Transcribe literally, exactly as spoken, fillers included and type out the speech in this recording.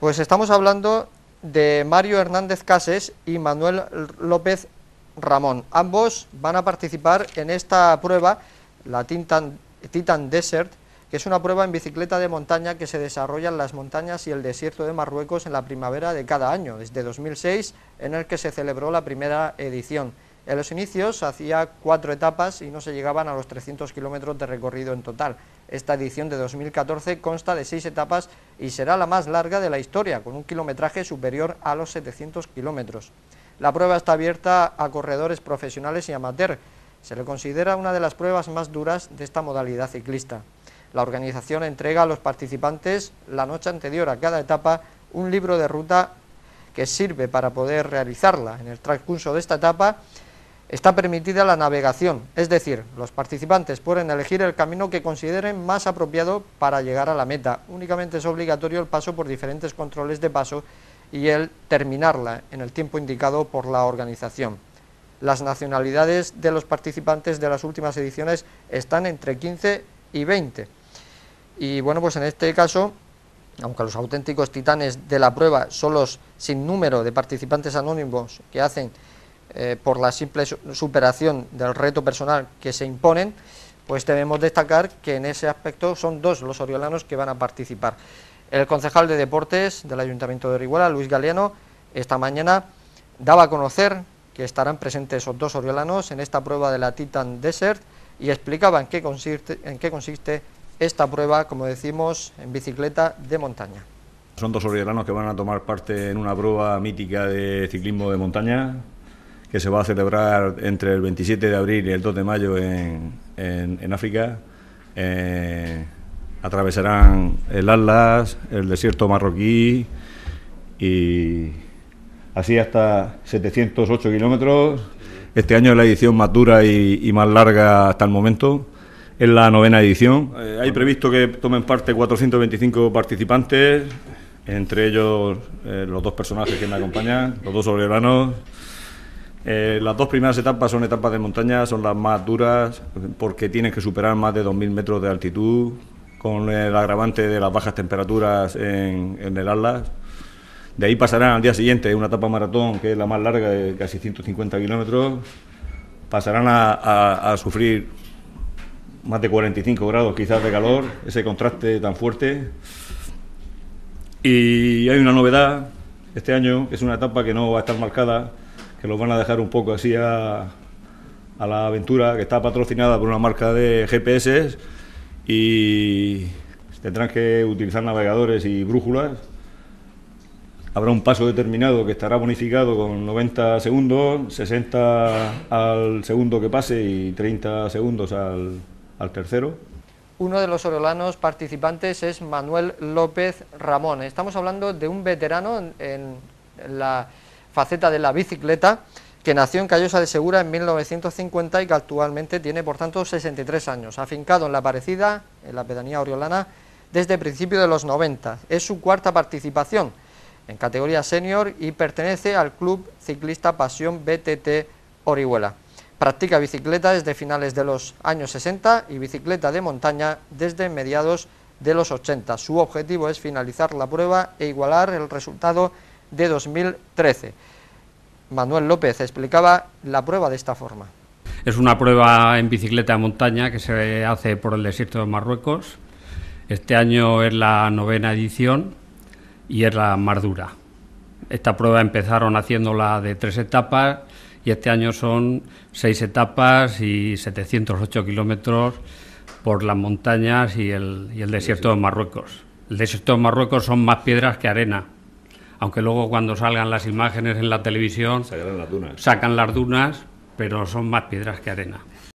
Pues estamos hablando de Mario Hernández Cases y Manuel López Ramón. Ambos van a participar en esta prueba, la Titan, Titan Desert, que es una prueba en bicicleta de montaña que se desarrolla en las montañas y el desierto de Marruecos en la primavera de cada año, desde dos mil seis, en el que se celebró la primera edición. En los inicios hacía cuatro etapas y no se llegaban a los trescientos kilómetros de recorrido en total. Esta edición de dos mil catorce consta de seis etapas y será la más larga de la historia, con un kilometraje superior a los setecientos kilómetros. La prueba está abierta a corredores profesionales y amateur. Se le considera una de las pruebas más duras de esta modalidad ciclista. La organización entrega a los participantes la noche anterior a cada etapa un libro de ruta que sirve para poder realizarla. En el transcurso de esta etapa está permitida la navegación, es decir, los participantes pueden elegir el camino que consideren más apropiado para llegar a la meta. Únicamente es obligatorio el paso por diferentes controles de paso y el terminarla en el tiempo indicado por la organización. Las nacionalidades de los participantes de las últimas ediciones están entre quince y veinte. Y bueno, pues en este caso, aunque los auténticos titanes de la prueba son los sin número de participantes anónimos que hacen eh, por la simple superación del reto personal que se imponen, pues debemos destacar que en ese aspecto son dos los oriolanos que van a participar. El concejal de Deportes del Ayuntamiento de Orihuela, Luis Galeano, esta mañana daba a conocer que estarán presentes esos dos oriolanos en esta prueba de la Titan Desert y explicaba en qué consiste, en qué consiste esta prueba, como decimos, en bicicleta de montaña. Son dos oriolanos que van a tomar parte en una prueba mítica de ciclismo de montaña que se va a celebrar entre el veintisiete de abril y el dos de mayo en, en, en África. Eh, atravesarán el Atlas, el desierto marroquí y así hasta setecientos ocho kilómetros. Este año es la edición más dura y, y más larga hasta el momento. Es la novena edición. Eh, hay previsto que tomen parte cuatrocientos veinticinco participantes, entre ellos eh, los dos personajes que me acompañan, los dos oriolanos. Eh, las dos primeras etapas son etapas de montaña, son las más duras porque tienen que superar más de dos mil metros de altitud, con el agravante de las bajas temperaturas en, en el Atlas. De ahí pasarán al día siguiente una etapa maratón, que es la más larga, de casi ciento cincuenta kilómetros. Pasarán a, a, a sufrir más de cuarenta y cinco grados quizás de calor, ese contraste tan fuerte. Y hay una novedad este año, que es una etapa que no va a estar marcada, que los van a dejar un poco así a, a la aventura, que está patrocinada por una marca de G P S y tendrán que utilizar navegadores y brújulas. Habrá un paso determinado que estará bonificado con noventa segundos, sesenta al segundo que pase y treinta segundos al, al tercero. Uno de los oriolanos participantes es Manuel López Ramón. Estamos hablando de un veterano en, en la faceta de la bicicleta, que nació en Callosa de Segura en mil novecientos cincuenta y que actualmente tiene, por tanto, sesenta y tres años. Afincado en La Parecida, en la pedanía oriolana, desde principios de los noventa. Es su cuarta participación en categoría senior y pertenece al Club Ciclista Pasión B T T Orihuela. Practica bicicleta desde finales de los años sesenta y bicicleta de montaña desde mediados de los ochenta. Su objetivo es finalizar la prueba e igualar el resultado de dos mil trece. Manuel López explicaba la prueba de esta forma. Es una prueba en bicicleta de montaña que se hace por el desierto de Marruecos. Este año es la novena edición y es la más dura. Esta prueba empezaron haciéndola de tres etapas y este año son seis etapas y setecientos ocho kilómetros por las montañas y el, y el desierto de Marruecos. El desierto de Marruecos son más piedras que arena, aunque luego cuando salgan las imágenes en la televisión sacan las dunas, sacan las dunas, pero son más piedras que arena.